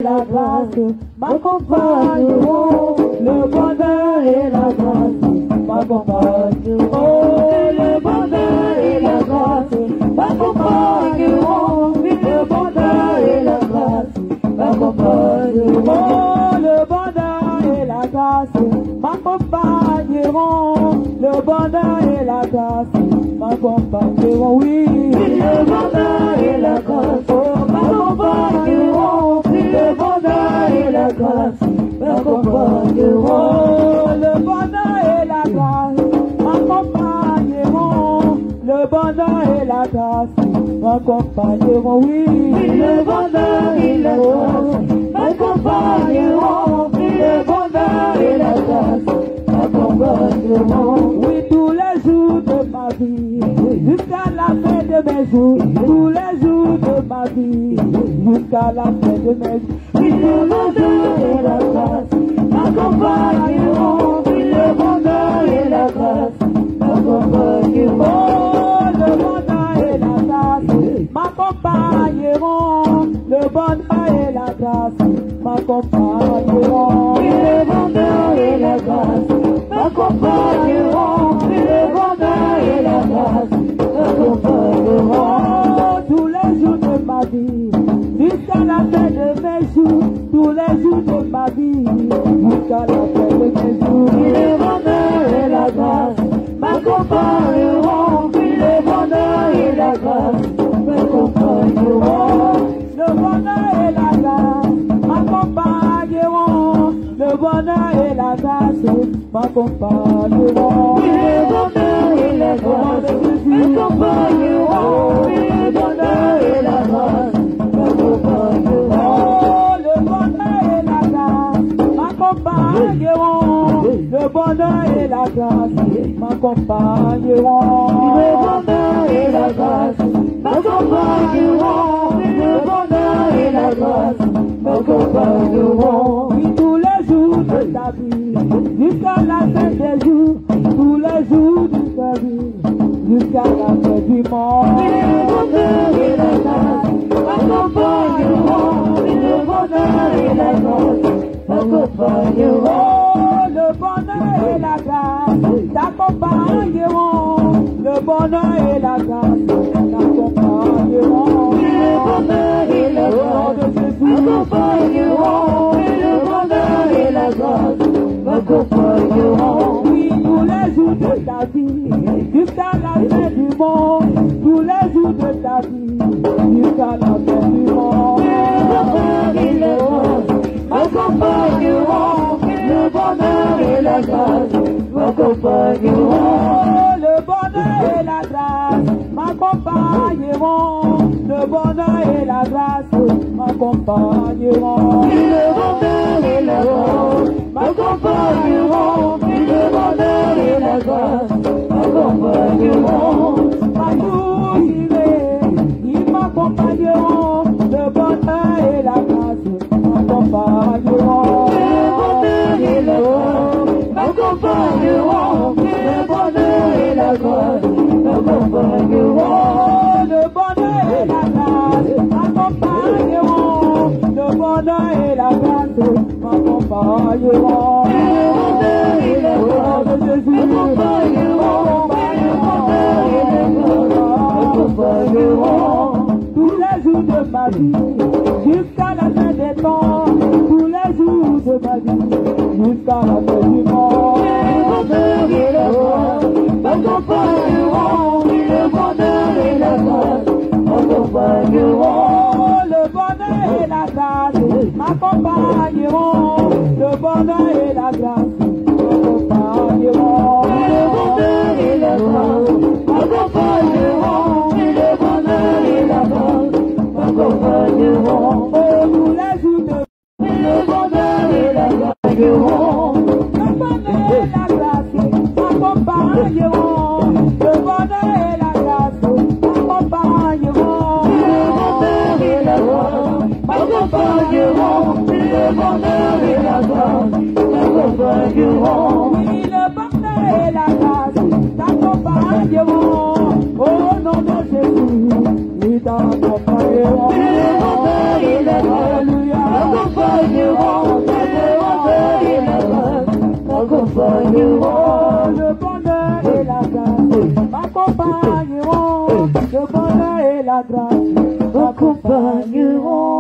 la grâce m'accompagneront. Le bonheur et la grâce m'accompagneront. Le bonheur et la grâce m'accompagneront. Le bonheur et la grâce m'accompagneront. Le bonheur et la grâce m'accompagneront. Le bonheur et la grâce m'accompagneront. Oui, le bonheur et la grâce m'accompagneront. Le bonheur et la grâce m'accompagneront. Le bonheur et la grâce m'accompagneront. Le bonheur et la grâce m'accompagneront. Oui, le bonheur et la grâce m'accompagneront. Le bonheur et la grâce m'accompagneront. Oui, tous les jours de ma vie, jusqu'à la fin de mes jours, tous les jours de ma vie, jusqu'à la fin de mes jours. Oui, le bonheur et la grâce m'accompagneront. Oui, le bonheur et la grâce m'accompagneront. Le bonheur et la grâce m'accompagneront. Le bonheur et la grâce m'accompagneront. Oui, le bonheur et la grâce m'accompagneront. Oui, le bonheur et la grâce m'accompagneront. Tous les jours de ma vie, jusqu'à la fin de mes jours, tous les jours de ma vie, jusqu'à la fin de mes jours. Oui, le bonheur et la grâce m'accompagneront. Oui, le bonheur et la grâce m'accompagneront. Le bonheur et la grâce m'accompagneront. Le bonheur et la grâce m'accompagneront. Oui, le bonheur et la grâce m'accompagneront. Oui, le bonheur et la grâce m'accompagneront. Le bonheur et la grâce m'accompagneront. Le bonheur et la grâce m'accompagneront. Le bonheur et la grâce m'accompagneront. Le bonheur et la grâce m'accompagneront. Oui, tous les jours de ta vie, jusqu'à la fin des jours, tous les jours de ta vie, jusqu'à la fin du monde. Oui, le bonheur et la grâce m'accompagneront. Oui, le bonheur et la grâce m'accompagneront. Le bonheur et la grâce t'accompagneront. Le bonheur et la grâce t'accompagneront. Oui, le bonheur et la grâce m'accompagneront. Oui, le bonheur et la grâce m'accompagneront. Oui, tous les jours de ta vie, jusqu'à la fin du monde. Tous les jours de ta vie, jusqu'à la fin du monde. Oui, le bonheur et la grâce m'accompagneront. Le bonheur et la grâce m'accompagneront. Le bonheur et la grâce m'accompagneront. Le bonheur et la grâce m'accompagneront. Le bonheur et la grâce m'accompagneront. Le bonheur et la grâce m'accompagneront. Partout ils m'accompagneront. Le bonheur et la grâce m'accompagneront. Et la grâce m'accompagneront. Le bonheur et la grâce m'accompagneront. Le bonheur et la grâce m'accompagneront. Le bonheur et la grâce m'accompagneront. Le bonheur et la grâce m'accompagneront. Le bonheur et la grâce m'accompagneront. Tous les jours de ma vie, jusqu'à la fin des temps. Tous les jours de ma vie, jusqu'à la fin du monde. Le bonheur et la grâce m'accompagneront. Le bonheur et la grâce m'accompagneront. Le bonheur et la grâce m'accompagneront. Le bonheur et la grâce m'accompagneront. Le bonheur et la grâce m'accompagneront. Le bonheur et la grâce m'accompagneront. Tous les jours de le bonheur et la grâce m'accompagneront. Le bonheur et la grâce m'accompagneront. Le bonheur et la grâce m'accompagneront. Le bonheur et la grâce m'accompagneront. Le bonheur et la grâce m'accompagneront. Oui, le bonheur et la grâce t'accompagneront. Au nom de Jésus, ils t'accompagneront. Le bonheur et la grâce m'accompagneront, le bonheur et la grâce m'accompagneront, le bonheur et la grâce m'accompagneront.